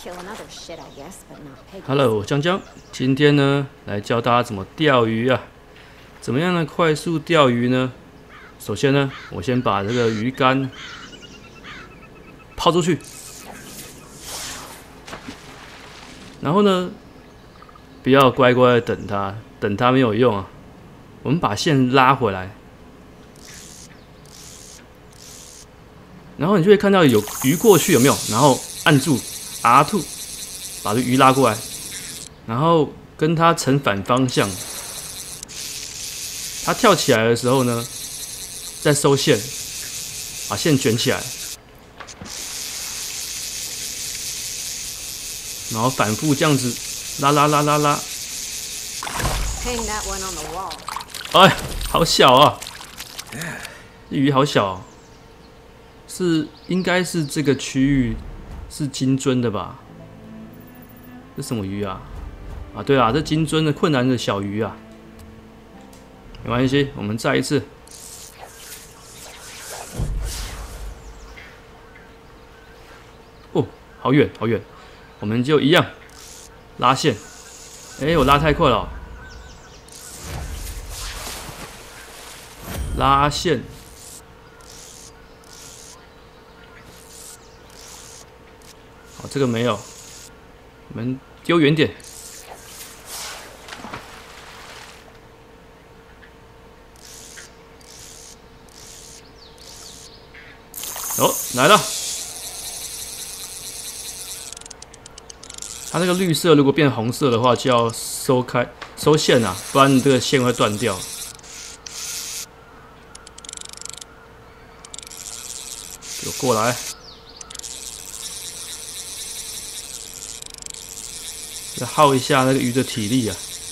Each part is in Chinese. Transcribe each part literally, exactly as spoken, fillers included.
Hello， 我江江，今天呢来教大家怎么钓鱼啊？怎么样呢？快速钓鱼呢？首先呢，我先把这个鱼竿抛出去，然后呢，不要乖乖的等它，等它没有用啊。我们把线拉回来，然后你就会看到有鱼过去，有没有？然后按住 R 二， 把这鱼拉过来，然后跟它成反方向。它跳起来的时候呢，再收线，把线卷起来，然后反复这样子拉拉拉拉拉。哎，好小啊！这鱼好小哦，是应该是这个区域是金樽的吧？这什么鱼啊？啊，对啊，这金樽的困难的小鱼啊。没关系，我们再一次。哦，好远好远，我们就一样拉线。哎、欸，我拉太快了、哦，拉线。好，这个没有，我们丢远点。哦，来了！它那个绿色如果变红色的话，就要收开收线啊，不然你这个线会断掉。给我过来！要耗一下那个鱼的体力啊。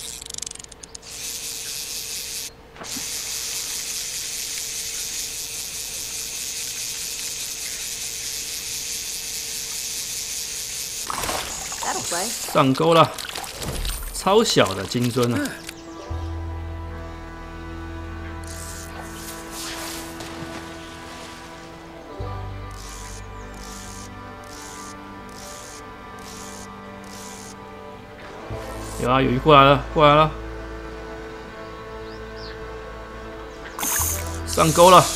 上钩了，超小的金樽啊！有啊，有鱼过来了，过来了，上钩了。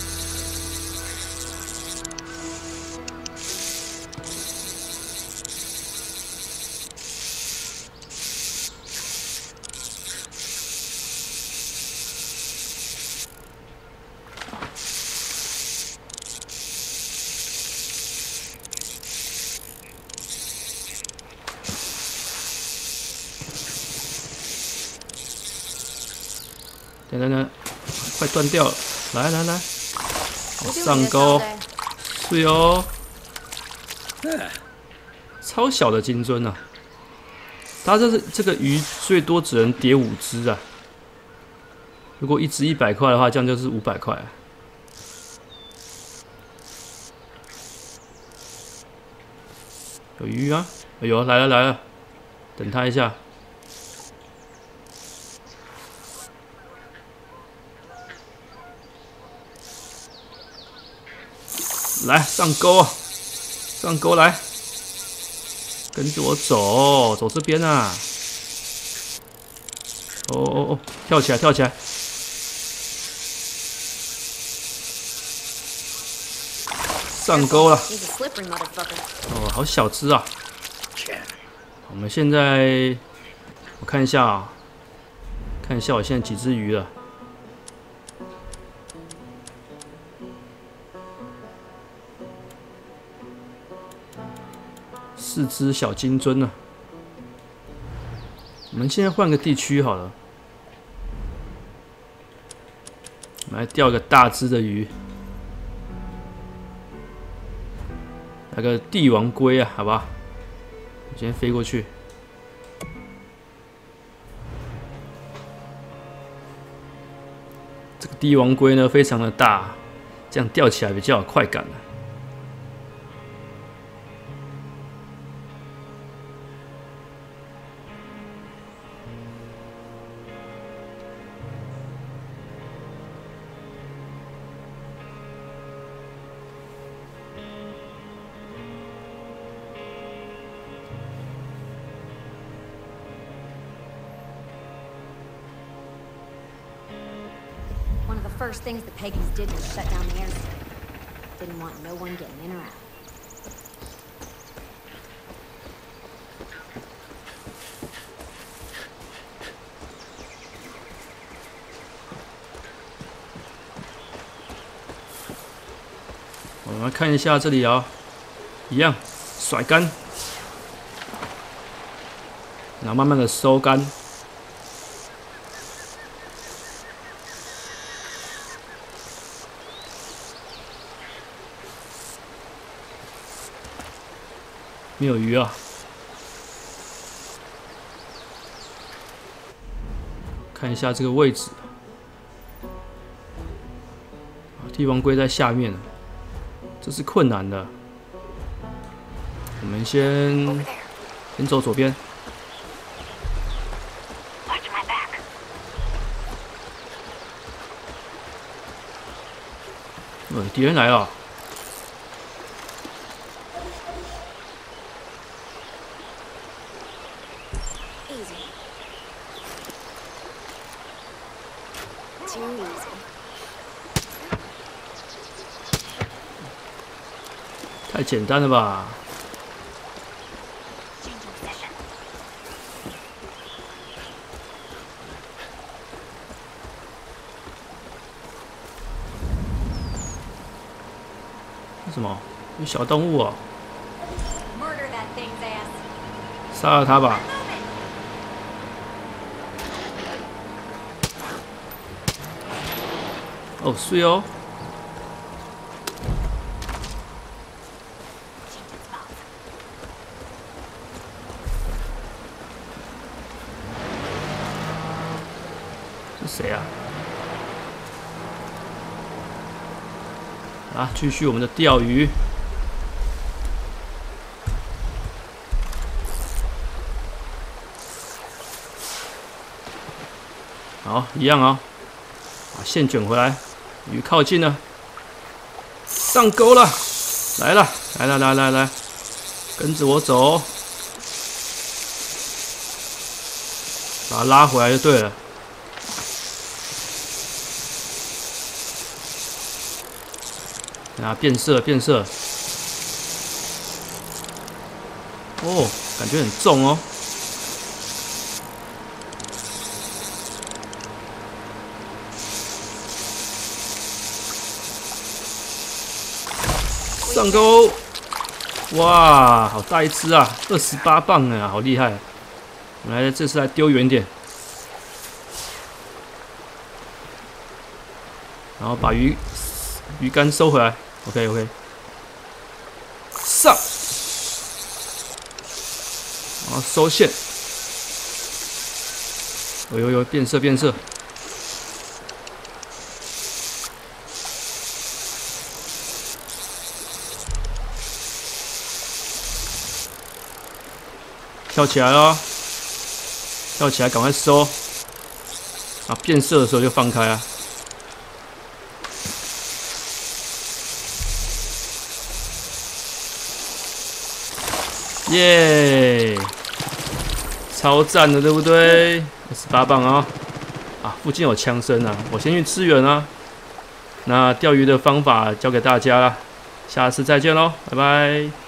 等等等，快断掉了！来来来，上钩，是哦，超小的金樽啊！它这是这个鱼最多只能叠五只啊。如果一只一百块的话，这样就是五百块啊。有鱼啊！哎呦，来了来了，等它一下。来上钩啊！上钩来，跟着我走，走这边啊！哦哦哦，跳起来，跳起来！上钩了！哦，好小只啊！我们现在我看一下啊，看一下我现在几只鱼了。四只小金樽呢。我们现在换个地区好了，我们来钓个大只的鱼，来个帝王龟啊，好吧？我先飞过去。这个帝王龟呢，非常的大，这样钓起来比较有快感啊。 first things the Peggies did was shut down the airstrip. Didn't want no one getting in or out. 我们来看一下这里啊，一样甩干，然后慢慢的收干。没有鱼啊！看一下这个位置，帝王龟在下面，这是困难的。我们先先走左边。呃，敌人来了。 太简单了吧！是什么？有小动物哦！杀了它吧！哦，碎哦！ 谁啊？啊，继续我们的钓鱼。好，一样啊、哦，把线卷回来，鱼靠近了，上钩了，来了，来了，来来来，跟着我走，把它拉回来就对了。 啊，变色变色！哦，感觉很重哦。上钩！哇，好大一只啊，二十八磅啊，好厉害！我们来这次来丢远点，然后把鱼鱼竿收回来。 OK OK， 上，然后收线。哦呦呦，变色变色。跳起来了，跳起来，赶快收。啊，变色的时候就放开啊。 耶， yeah, 超赞的，对不对？二十八磅啊！啊，附近有枪声啊，我先去支援啊。那钓鱼的方法教给大家啦，下次再见喽，拜拜。